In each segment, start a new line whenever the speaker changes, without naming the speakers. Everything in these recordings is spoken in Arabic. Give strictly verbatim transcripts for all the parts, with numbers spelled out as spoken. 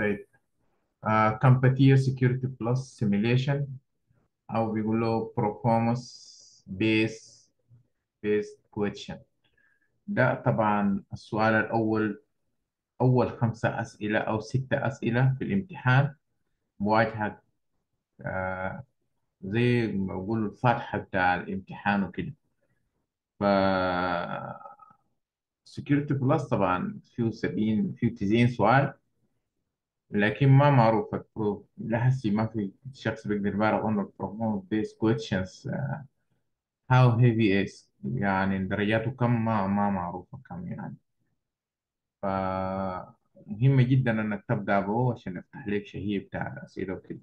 طيب، آه كامباتير سكيورتي بلس سيميليشن، او بيقولوا performance based based question. ده طبعا السؤال الاول، اول خمسة اسئله او ستة اسئله في الامتحان مواجهه، آه زي ما بيقولوا الفاتحه بتاع الامتحان وكده. ف سكيورتي بلس طبعا فيه سبعين فيه تسعين سؤال، لكن ما معروف البروف لحسي، ما في شخص بيقدر يبالغ انه performance based questions how heavy is، يعني درجاته كم ما ما معروفة كم يعني. ف مهمة جدا انك تبدأ به عشان يفتح لك شهية بتاع الأسئلة وكده.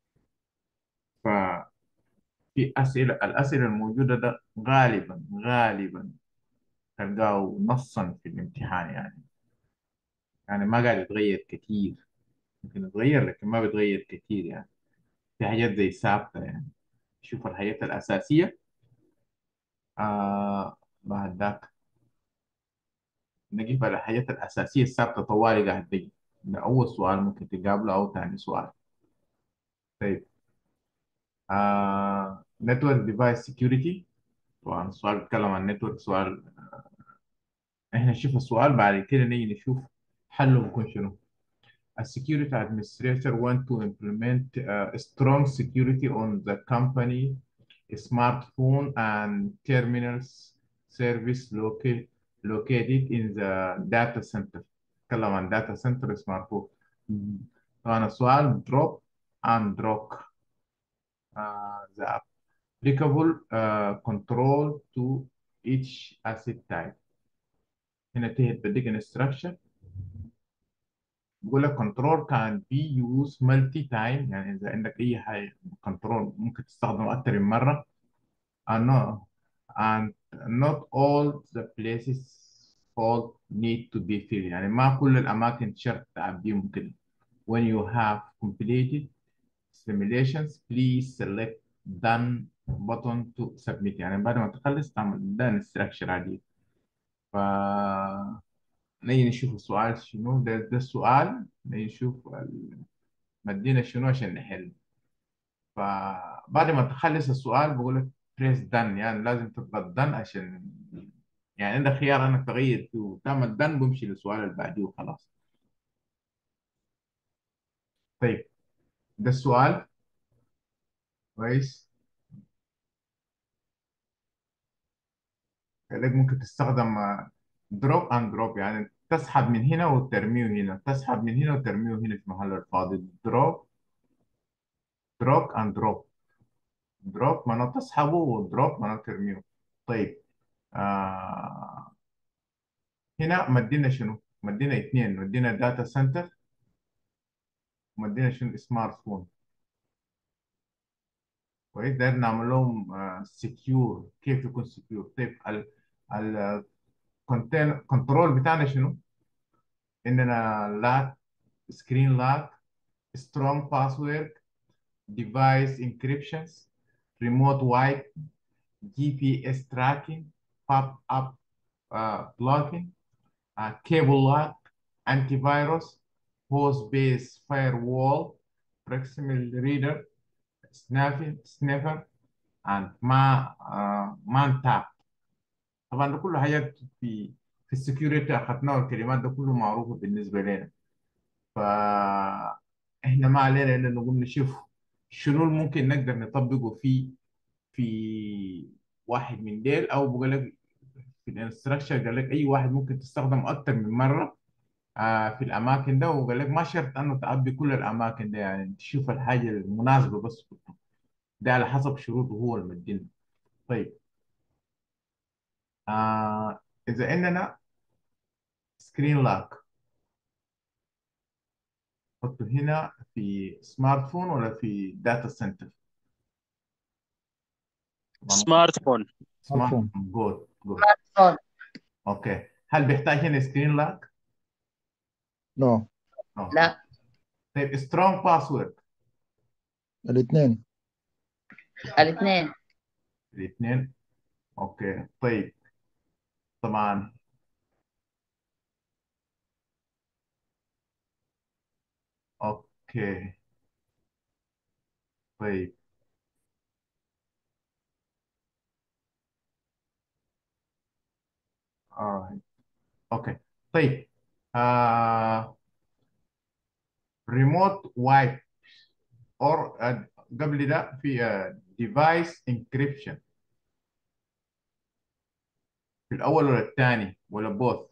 ففي أسئلة، الأسئلة الموجودة ده غالبا غالبا تلقاه نصا في الامتحان يعني، يعني ما قاعد يتغير كتير، ممكن يتغير لكن ما بيتغير كتير يعني. في حاجات زي ثابتة يعني. شوف الحاجات الأساسية، آه بعد ذاك نجيب على الحاجات الأساسية الثابتة طوالي قاعد تجي. ده أول سؤال ممكن تقابله أو تاني سؤال. طيب، آه نتورك ديفايس سكيورتي، طبعا السؤال بيتكلم عن نتورك. سؤال إحنا نشوف السؤال بعد كده نيجي نشوف حله بيكون شنو. A security administrator want to implement uh, strong security on the company smartphone and terminals service loca- located in the data center. تكلم عن data center smartphone. طبعا السؤال drop and drop uh, the applicable uh, control to each asset type. هنا تهت بديك instruction، بقول لك control can be used multi time، يعني إذا عندك أي حاجة control ممكن تستخدمه أكتر من مرة. and not, and not all the places all need to be filled، يعني ما كل الأماكن شرط تعبيهم كده. when you have completed simulations please select done button to submit، يعني بعد ما تخلص تعمل done structure عادي. ف نيجي نشوف السؤال شنو ده. ده السؤال نيجي نشوف ال- مدينا شنو عشان نحل. فبعد ما تخلص السؤال بقول لك press done، يعني لازم تضغط done عشان يعني عندك خيار انك تغير فيه وتعمل done بمشي للسؤال اللي بعديه وخلاص. طيب، ده السؤال كويس. كذلك ممكن تستخدم دروب اند دروب، يعني تسحب من هنا وترميه هنا، تسحب من هنا وترميه هنا في محل الفاضي. دروب دروب اند دروب. دروب معناه تسحبه، ودروب معناه ترميه. طيب، آه هنا مدينا شنو؟ مدينا اثنين، مدينا داتا سنتر، ومدينا شنو؟ سمارت فون. كويس، ده نعمل لهم سكيور. كيف يكون سكيور؟ طيب، ال الكنترول بتاعنا شنو؟ اننا لاك، سكرين لاك، سترونج باسورد، device encryptions, remote wipe, G P S tracking, pop-up uh, blocking, uh, cable lock, antivirus, host-based firewall, proximal reader, sniffing, sniffer, and ما uh, man tap. طبعا ده كله حاجات في في السكيورتي اخذناه، الكلمات ده كله معروفه بالنسبه لنا. فاحنا ما علينا الا نقوم نشوف شنو اللي ممكن نقدر نطبقه في في واحد من ديل، او بقول لك في الانستراكشر قال لك اي واحد ممكن تستخدم اكتر من مره آه في الاماكن ده. وقال لك ما شرط انه تعبي كل الاماكن ده، يعني تشوف الحاجه المناسبه بس. ده على حسب شروطه هو المدين. طيب، آه اذا عندنا سكرين لاك، حطه هنا في سمارت فون ولا في داتا سنتر؟ طبعا
سمارت فون.
سمارت
سمارت
فون.
فون. جود جود.
سمارت
اوكي، هل بيحتاج هنا سكرين لاك؟
نو.
اوكي.
لا،
طيب، سترونج باسورد؟
الاثنين.
الاثنين.
الاثنين. اوكي. طيب، طبعا اوكي. طيب. آه. اوكي. طيب. آه. ريموت وايب اور قبل ده في ديفايس انكريبشن، في الاول ولا الثاني ولا بوث؟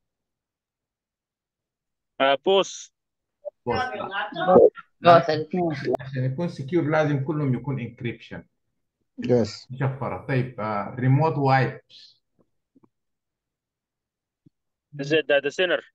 آه بوس.
بوث.
بوث الاثنين.
عشان يكون سكيور لازم كلهم يكون انكريبشن
Yes.
مشفره. طيب. ريموت وايب
زي الداتا سينر.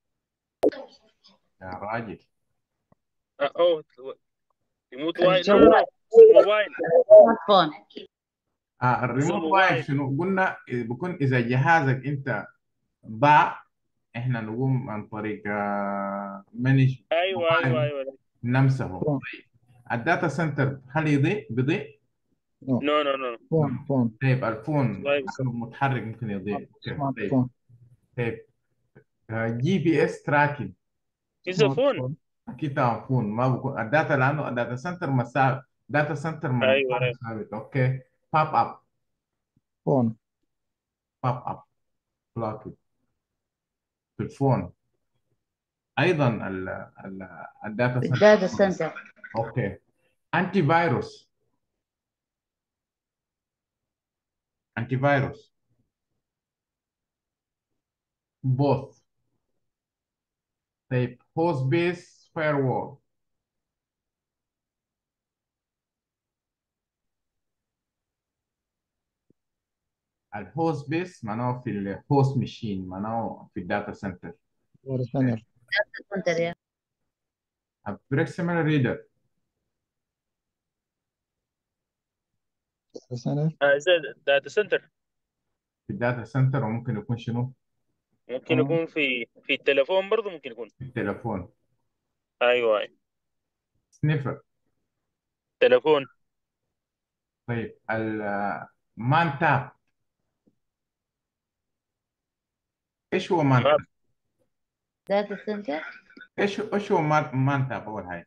يا راجل.
آه اوه ريموت وايد، نو نو
الجوال،
نو موبايل.
سمارت فون.
آه
زي
الريموت وايب
موبايل.
شنو قلنا؟ بيكون اذا جهازك انت ضاع، احنا نقوم عن طريق آه منج
ايوه ايوه
موبايل
ايوه.
نمسحه.
Phone.
الداتا سنتر هل يضيء؟ بيضيء؟
No.
نو نو نو.
Phone. Phone.
طيب الفون
وايد.
لأنه متحرك ممكن
Smart,
يضيء. اوكي. طيب.
smartphone.
طيب. جي بي اس تراكنج
إذا فون.
Smartphone.
اكيد طبعا فون ما بكون الداتا لانه الداتا سنتر مسار، داتا سنتر من
ايوه
مكان
ايوه.
ثابت. اوكي. باب اب.
Phone.
باب اب بلوك في الفون. ايضا ال ال الداتا سنتر.
الداتا سنتر.
اوكي. انتي فيروس. انتي فيروس بوث. طيب. هوست بيس فاير وول. الهوست بيس معناه في الهوست ماشين، معناه في الداتا سنتر.
Data center.
سنتر يا
البريكسيمال ريدر
Data center.
آه زي داتا سنتر.
في الداتا سنتر، وممكن يكون شنو؟
ممكن
Phone.
يكون في في التليفون برضه، ممكن يكون.
في التليفون.
ايوه ايوه.
سنيفر.
تليفون.
طيب. المان تاب. ايش هو مان
ما
تاب؟
داتا سنتر.
ايش ايش هو مان مان تاب اول حاجه؟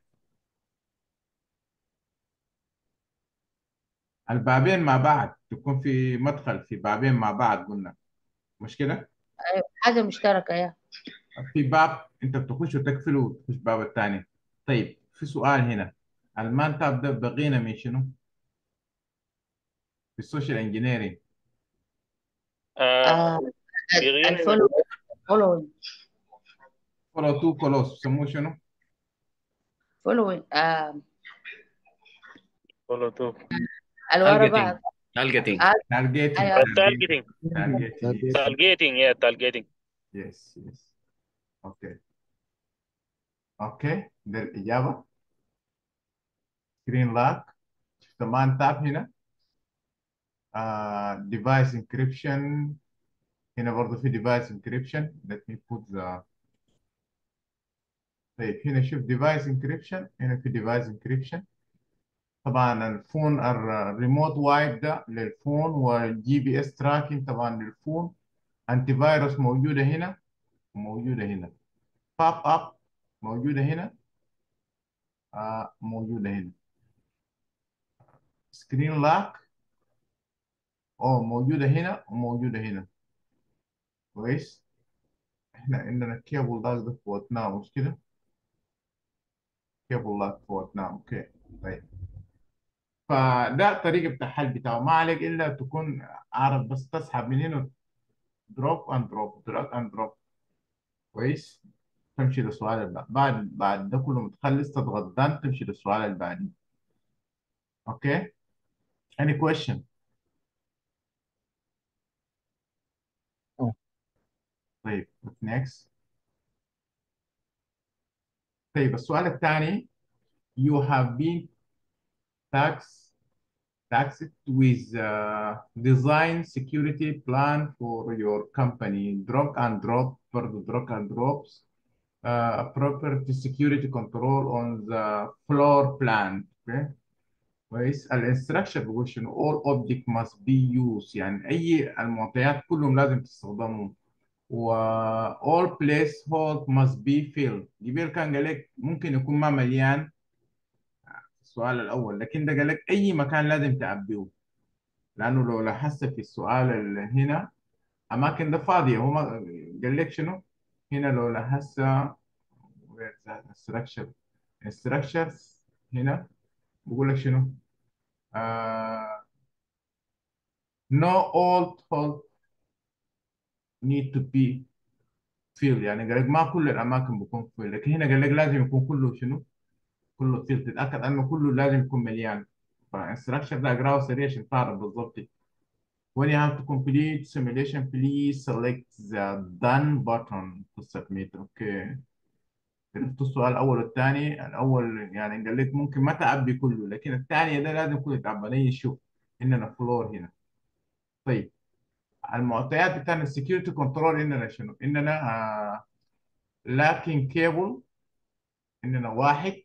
البابين مع بعض، تكون في مدخل في بابين مع بعض قلنا، مش كده؟
أيوة. حاجة مشتركة يا
في باب انت بتخش وتقفله وتخش باب الثاني. طيب في سؤال هنا، المان تاب ده بغينا من شنو؟ في السوشيال انجينيرنج.
آه
آه.
بيغينا من.
الفولو فولوينج.
فولو تو كولوس بيسموه شنو؟
فولوينج آه.
والله تو.
اللي ورا
targeting
بعض.
targeting
آه.
تارجيتنج.
أيوة.
التارجتنج.
تارجيتنج.
Target.
تارجيتنج يا تارجيتنج.
يس يس. اوكي. اوكي ده الاجابه. سكرين لاك. شفت مان تاب هنا. ديفايس انكريبشن. هنا برضه في ديفايس انكريبشن. let me put the. طيب هنا شوف ديفايس انكريبشن، هنا في ديفايس انكريبشن. طبعا الفون الريموت وايب ده للفون، والجي بي اس تراكنج طبعا للفون. انتي فيروس موجوده هنا وموجوده هنا. باب اب موجوده هنا. آه موجوده هنا. سكرين لاك اه موجوده هنا وموجوده هنا. كويس. احنا عندنا كيبل لاك ده فوتناه مش كده؟ كيبل لاك فوتناه. اوكي. طيب. فده الطريقه بتاع الحل بتاعه، ما عليك الا تكون عارف بس تسحب من هنا. دروب اند دروب، دراج اند دروب. كويس. تمشي للسؤال اللي بعد بعد بعد ده كله متخلص، تضغط دان تمشي للسؤال اللي بعديه. اوكي. any question؟
No.
طيب what's next؟ طيب السؤال الثاني. you have been taxed taxed with uh, design security plan for your company. drag and drop برضه drag and drops. uh, property security control on the floor plan. okay. كويس. الانستراكشن بيقول شنو؟ all object must be used، يعني اي المعطيات كلهم لازم تستخدموا و all place hold must be filled. قبل كان قال لك ممكن يكون ما مليان السؤال الأول، لكن ده قال لك أي مكان لازم تعبيه. لأنه لو لاحظت في السؤال اللي هنا أماكن ده فاضية، هو ما قال لك شنو هنا. لو لاحظت where is that structure structures هنا بقول لك شنو آه no all hold need to be filled. يعني قال لك ما كل الأماكن بيكون filled، لكن هنا قال لك لازم يكون كله شنو، كله filled. تتأكد أنه كله لازم يكون مليان. فالستراكشر ده أقراه سريع عشان تعرف بالضبط. When you have to complete simulation, please select the done button to submit. اوكي، عرفت السؤال الاول والثاني. الاول يعني قال لك ممكن ما تعبي كله، لكن الثاني ده لازم كله يتعبى. نيجي نشوف عندنا فلور هنا. طيب المعطيات بتاعنا السكيورتي كنترول عندنا شنو؟ عندنا لاكين كيبل، عندنا واحد.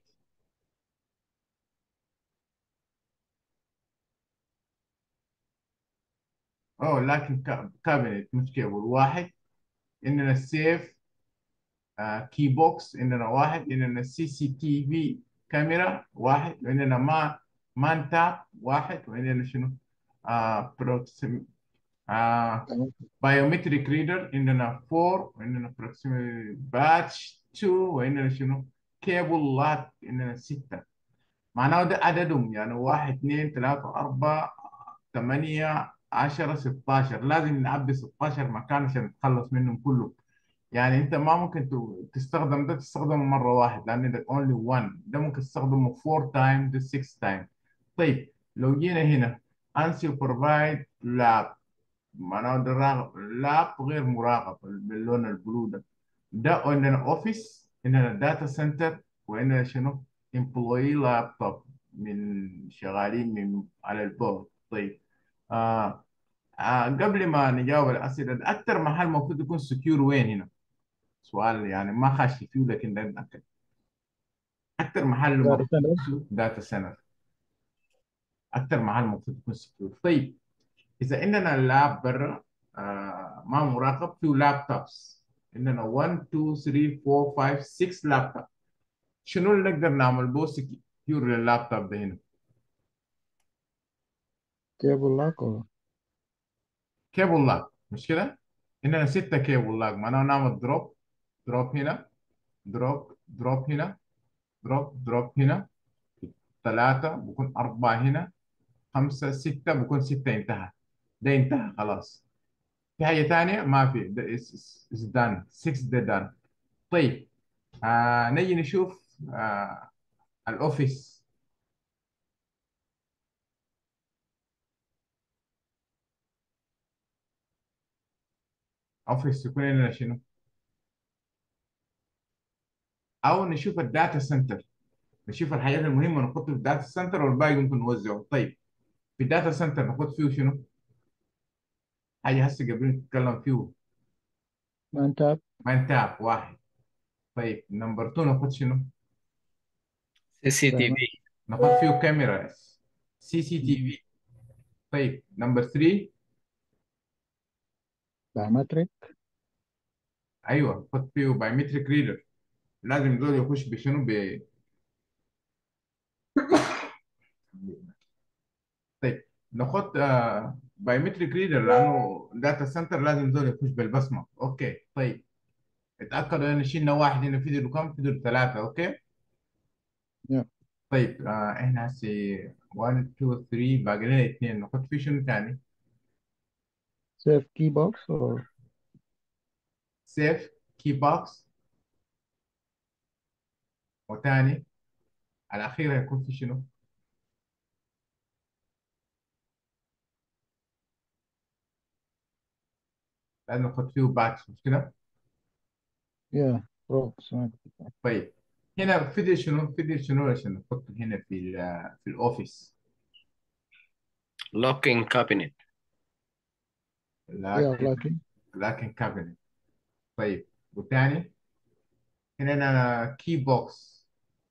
اه لاكن كابينت مش كيبل، واحد. عندنا السيف كي بوكس عندنا واحد. عندنا سي سي تي في كاميرا واحد. وعندنا ما مان تاب واحد. وعندنا شنو آه بروكسيم آه
تمام.
بايومتريك ريدر عندنا أربعة. وعندنا بروكسيمي باتش اتنين. وعندنا شنو كيبل لات عندنا ستة. معناه ده عددهم يعني واحد اثنين ثلاثة أربعة ثمانية عشرة ستاشر. لازم نعبي ستاشر مكان عشان نتخلص منهم كلهم. يعني انت ما ممكن ت- تستخدم ده تستخدمه مره واحد، لان ده only one. ده ممكن تستخدمه four times، ده six times. طيب لو جينا هنا انسي بروفايد لاب، معناه ده راغب. لاب غير مراقب باللون البلو ده. ده عندنا اوفيس، عندنا داتا سنتر، وعندنا شنو امبلوي لابتوب من شغالين من على البورد. طيب آه آه قبل ما نجاوب الاسئله ده، اكثر محل المفروض يكون سكيور وين هنا؟ سؤال يعني ما خاش فيه، لكن ده نتأكد. أكتر محل
داتا
المفروض
سنتر.
يكون داتا سنتر. أكتر محل المفروض يكون سكيور. طيب إذا إننا اللاب برا آه ما مراقب، فيه لابتوبس عندنا واحد اتنين تلاتة أربعة خمسة ستة لابتوب. شنو اللي نقدر نعمل بو سكيور لللابتوب ده هنا؟
كيبل لاك أو
كيبل لاج، مش كده؟ عندنا ستة كيبل لاج. معناه نعمل دروب، دروب هنا، دروب دروب هنا، دروب دروب هنا. ثلاثة بكون أربعة هنا، خمسة ستة بكون ستة. انتهى، ده انتهى خلاص. في حاجة تانية ما في، ده is done ستة. ده done. طيب آه نيجي نشوف آه الأوفيس. أوفيس يكون لنا شنو؟ أو نشوف الداتا سنتر، نشوف الحاجات المهمة نحطه في الداتا سنتر والباقي ممكن نوزعه. طيب في الداتا سنتر نحط فيه شنو؟ حاجة هسه قبل نتكلم فيه.
ما أنت.
ما انتهى واحد. طيب نمبر اتنين نحط شنو؟
سي تي
بايومتريك.
في.
نحط فيه كاميرا، سي سي تي في. طيب نمبر ثلاثة.
بايومتريك.
ايوه نحط فيه بايومتريك ريدر. لازم دول يخش بشنو ب. طيب ناخد بايومتريك ريدر، لانه داتا سنتر لازم دول يخش بالبصمه. اوكي طيب اتاكدوا ان شلنا واحد هنا، فيديو كم؟ فيديو ثلاثه. اوكي
يا
طيب آه احنا هسه واحد اتنين تلاتة، باقي لنا اثنين. ناخد فيه شنو ثاني؟
سيف كي بوكس أو
سيف كي بوكس. وثاني الاخير هيكون في شنو؟ لازم ناخد فيه باكس، مش كده؟
يا بروكس.
طيب هنا فيديو شنو؟ فيديو شنو عشان نحط هنا في ال في الاوفيس؟
لوكينج كابينت.
يا
لكن
لكن
لكن كابينت. طيب والثاني هنا كي بوكس،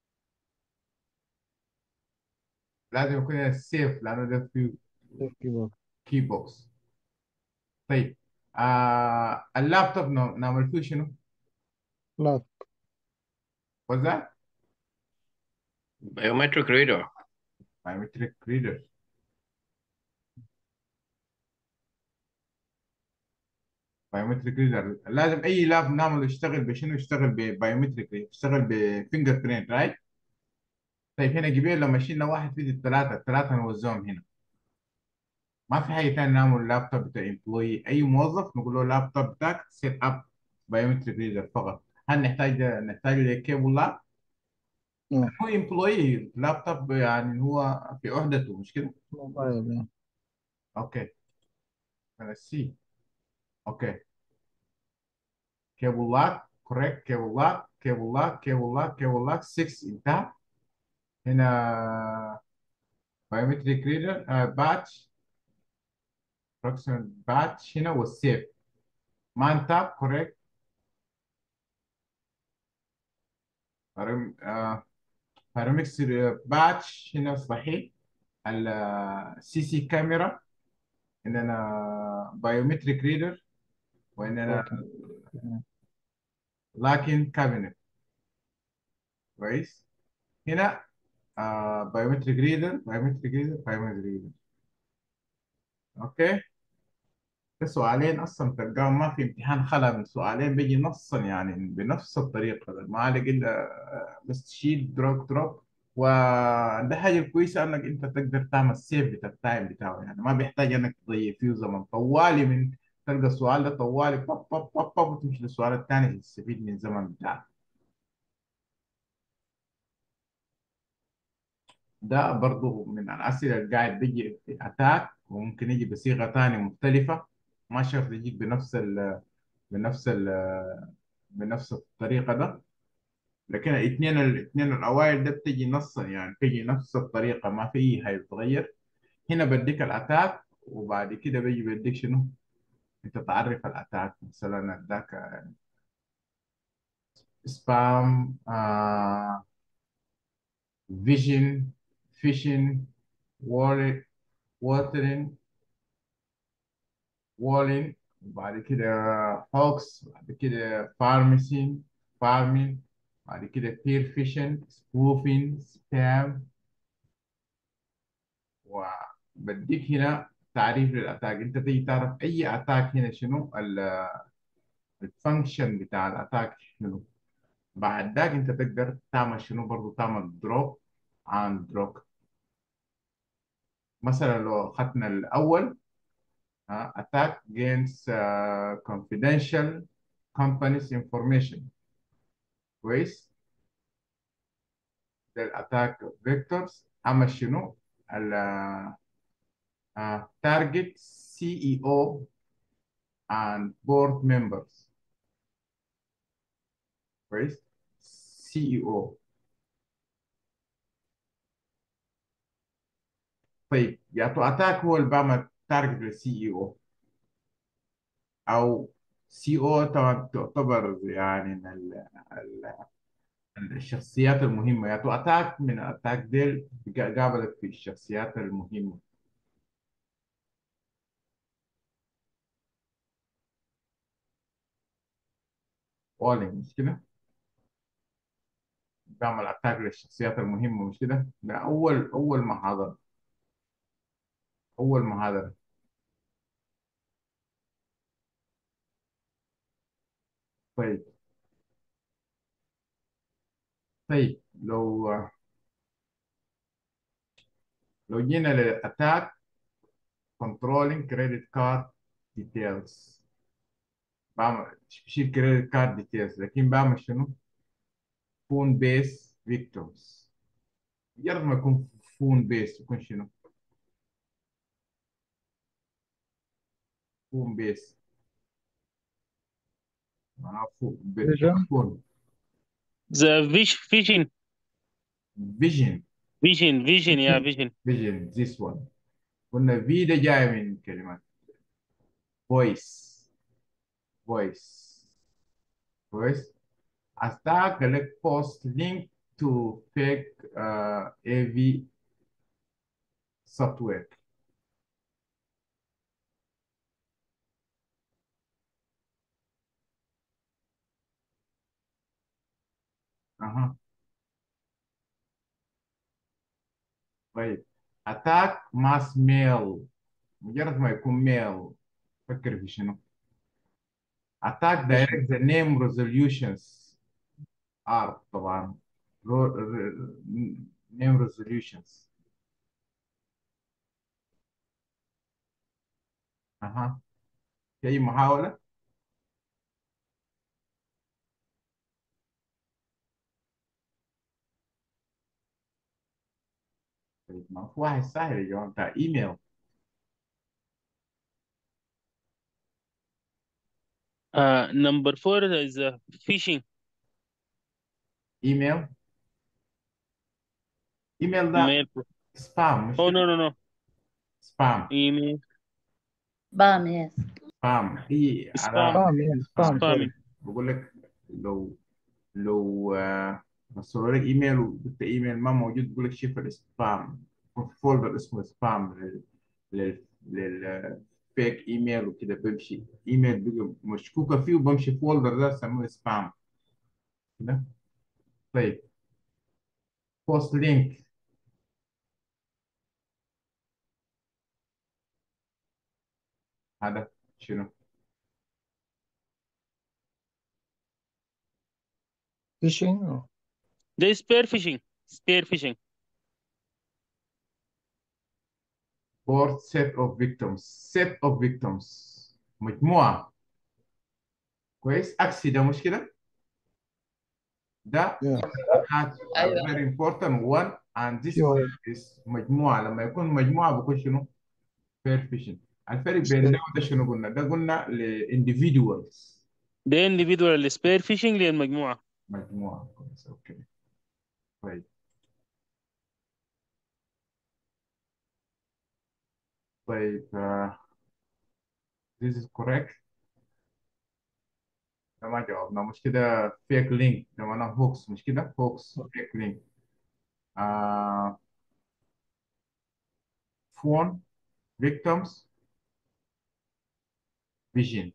لازم يكون هنا سيف لانه ده فيه
سيف كي بوكس.
كي بوكس. طيب آه اللابتوب نو- نعمل فيه شنو؟
لا.
وزع
biometric reader.
بايومتريك ريدر. بايومتريك ريدر لازم اي لاب نعمله يشتغل بشنو؟ يشتغل ببايومتريك، يشتغل بفينجر برينت، رايت؟ طيب هنا جبال لو مشينا واحد في الثلاثه الثلاثه نوزعهم هنا. ما في حاجه ثانيه نعمل اللابتوب بتاع امبلوي، اي موظف نقول له اللابتوب بتاعك سيت اب بايومتريك ريدر فقط. هل نحتاج نحتاج كيبل؟ لا.
نو.
هو امبلوي لابتوب يعني هو في وحدته، مش كده؟
موبايل يعني.
اوكي انا سي. اوكي كيبل لاك كوريكت، كيبل لاك كيبل لاك كيبل لاك كيبل لاك ستة انتهى. هنا بايومتريك ريدر باتش بروكسيمال باتش هنا والسيف مان تاب كوريكت. بارامترز باتش هنا صحيح. السي سي كاميرا عندنا بايومتريك ريدر وعندنا
لكن
لاكن كابينت. كويس. هنا بايومتريك ريدر بايومتريك ريدر بايومتريك ريدر. اوكي. ده سؤالين اصلا تلقاهم ما في امتحان خلا من سؤالين بيجي نصا يعني بنفس الطريقه ده. ما عليك الا آه، بس تشيل دروب دروب. وده حاجه كويسه انك انت تقدر تعمل سيف بتاع التايم بتاعه، يعني ما بيحتاج انك تضيع فيه زمن طوالي من تلقى السؤال ده طوالي باب باب باب باب وتمشي للسؤال الثاني تستفيد من الزمن بتاعك. ده برضو من الاسئله اللي قاعد بيجي في اتاك، وممكن يجي بصيغه ثانيه مختلفه. ما شرط يجيك بنفس ال بنفس ال بنفس الطريقة ده. لكن الاثنين الاثنين الأوائل ده بتجي نصا يعني بتجي نفس الطريقة، ما في أي حاجة بتتغير. هنا بديك الأتاك وبعد كده بيجي بديك شنو؟ أنت تعرف الأتاك مثلا اداك سبام آه فيجن فيشن وورد ووترين وولين. وبعد كده هوكس، بعد كده فارمسين فارمين، بعد كده بير فيشن سبوفين سبام. وبديك هنا تعريف للاتاك. انت تيجي تعرف اي اتاك هنا شنو الفانكشن بتاع الاتاك شنو. بعد ذاك انت تقدر تعمل شنو برضو، تعمل دروب عن دروب. مثلا لو اخذنا الاول ها attack against uh, confidential companies information. كويس. ده الاتاك فيكتورز. اما شنو التارجت سي اي او and board members. كويس. سي اي او. طيب يا تو اتاك هو اللي بعمل تارجت للسي اي او، او سي او طبعا تعتبر يعني من ال- ال- الشخصيات المهمه. يا تو اتاك من الاتاك ديل قابلك في الشخصيات المهمه. اولين مش كده؟ بعمل اتاك للشخصيات المهمه مش كده؟ ده اول اول محاضره. اول محاضره. طيب. طيب لو لو جينا للاتاك controlling credit card details. بعمل بشيل كريدت كارد ديتيلز، لكن بعمل شنو؟ فون بيس فيكتورز. مجرد ما يكون فون بيس يكون شنو؟ فون بيس معناه فون
فيجن.
فون
The vis- vision,
فيجن.
vision, vision, yeah, vision.
فيجن ذيس وان. قلنا في ده جاي من كلمة فويس. فويس. كويس. Attack collect post link to fake uh, A V software. اها. طيب اتاك ماس ميل، مجرد ما يكون ميل فكر في شنو؟ اتاك
فيشنج.
دايركت ذا نيم ريزوليوشنز ار طبعا، نيم ريزوليوشنز. اها. في اي محاولة؟ طيب ما في واحد سهل يا جماعة، بتاع ايميل.
Uh, number four is uh, phishing.
ايميل. ايميل ده
Mail.
سبام مش
Oh,
كده؟
no, no, no.
سبام.
Email.
بام يس.
سبام هي علامة
Spam.
سبام، يعني
سبام.
سبام
Spamming.
سوري.
بقول لك لو لو آه، وصلوا لك ايميل وقلت ايميل ما موجود، بقول لك شوف السبام، في فولدر اسمه سبام لل لل للفيك ايميل وكده، بمشي ايميل بقى مشكوكه فيه وبمشي فولدر ده سموه سبام كده. طيب بوست لينك هذا شنو؟
فيشنج.
There is spear phishing. Spear phishing.
بورت سيت اوف فيكتومز، سيت اوف فيكتومز مجموعه. كويس، عكسي ده مش كده؟ ده
يا
has a
ايوه.
very important one and this one
شو
is مجموعة. لما يكون مجموعة بيكون شنو؟ pair fission. الفرق بين ده
ستيل.
وده شنو قلنا؟ ده قلنا ل individuals.
ده individual spear phishing للمجموعة.
مجموعة كويس اوكي. طيب طيب uh, this is correct. ده ما جاوبنا مش كده؟ fake link ده معناه هوكس مش كده؟ هوكس fake link. uh, phone victims vision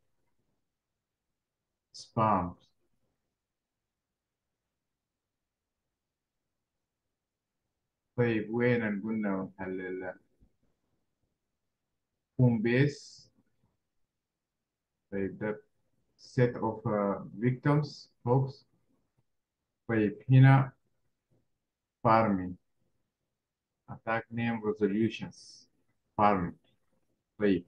spam. طيب وين قلنا محل الهوم بيس؟ طيب ده set of uh, victims folks. طيب هنا farming attack name resolutions farming. طيب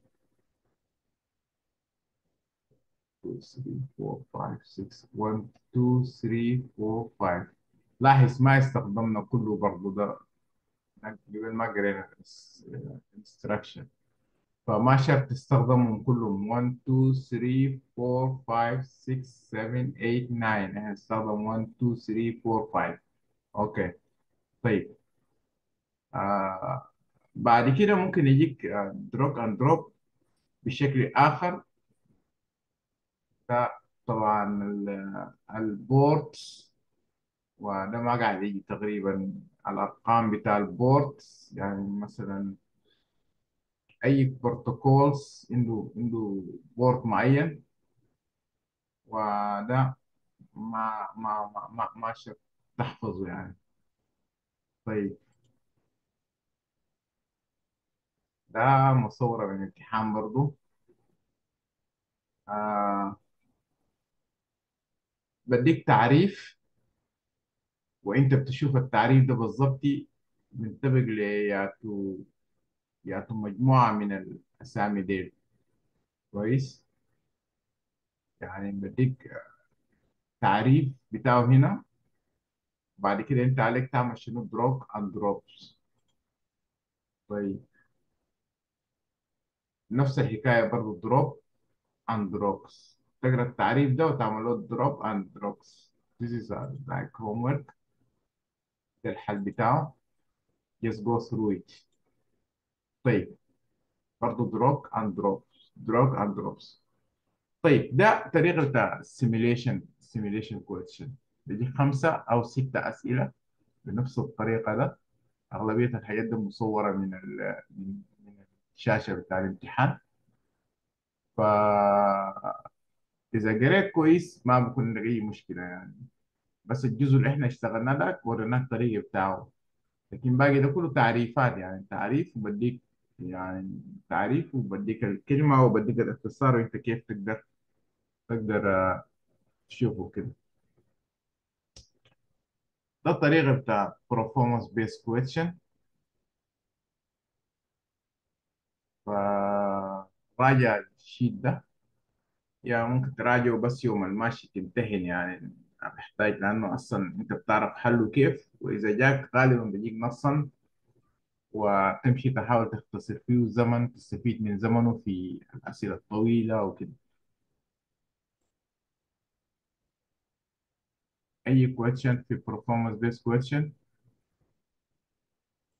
two, three, four, five, six, one, two, three, four, five. لاحظ ما استخدمنا كله برضو ده قبل ما قرينا instruction، فما شرط تستخدمهم كلهم واحد اتنين تلاتة اربعة خمسة ستة سبعة تمانية تسعة. احنا نستخدم واحد اتنين تلاتة اربعة خمسة. اوكي. طيب آه بعد كده ممكن يجيك دروج اند دروب بشكل اخر. ده طبعا البورت، وده ما قاعد يجي تقريبا الارقام بتاع البورت، يعني مثلا اي بروتوكولز عنده عنده بورت معين، وده ما ما ما ما, ما شرط تحفظه يعني. طيب ده مصورة من امتحان برضو. آه بديك تعريف وانت بتشوف التعريف ده بالظبط منطبق لياتو ياتو مجموعة من الأسامي دي. كويس، يعني بديك تعريف بتاعه هنا، بعد كده انت عليك تعمل شنو؟ دروج اند دروبس. طيب نفس الحكاية برضو دروب اند دروبس، تقرا التعريف ده وتعمل له دروب اند دروبس. This is a, like homework. ده الحل بتاعه. just go through it. طيب برضو دروج اند دروبس، دروج اند دروبس. طيب ده طريقة بتاع simulation simulation question. بيجي خمسة أو ستة أسئلة بنفس الطريقة ده. أغلبية الحاجات دي مصورة من ال من من الشاشة بتاع الامتحان. فإذا قريت كويس ما بكون لك أي مشكلة يعني. بس الجزء اللي احنا اشتغلنا ده وريناك الطريقة بتاعه. لكن باقي ده كله تعريفات، يعني تعريف وبديك، يعني تعريف وبديك الكلمة وبديك الاختصار، وانت كيف تقدر تقدر آه، تشوفه كده. ده الطريقة بتاع performance based question. فراجع الشيت ده، يعني ممكن تراجعه بس يوم الماشي تمتحن، يعني محتاج، لأنه أصلا أنت بتعرف حله كيف، وإذا جاك غالبا بيجيك نصا، وتمشي تحاول تختصر فيه الزمن، تستفيد من زمنه في الأسئلة الطويلة وكده. أي question في performance based question